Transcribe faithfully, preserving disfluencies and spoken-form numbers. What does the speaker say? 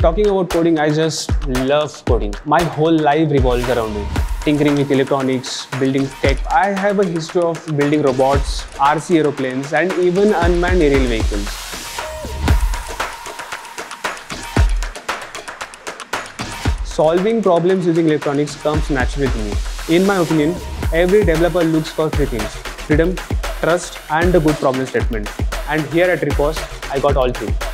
talking about coding, I just love coding. My whole life revolves around it. Tinkering with electronics, building tech. I have a history of building robots, R C aeroplanes, and even unmanned aerial vehicles. Solving problems using electronics comes naturally to me. In my opinion, every developer looks for three things: freedom, trust, and a good problem statement. And here at Repos, I got all three.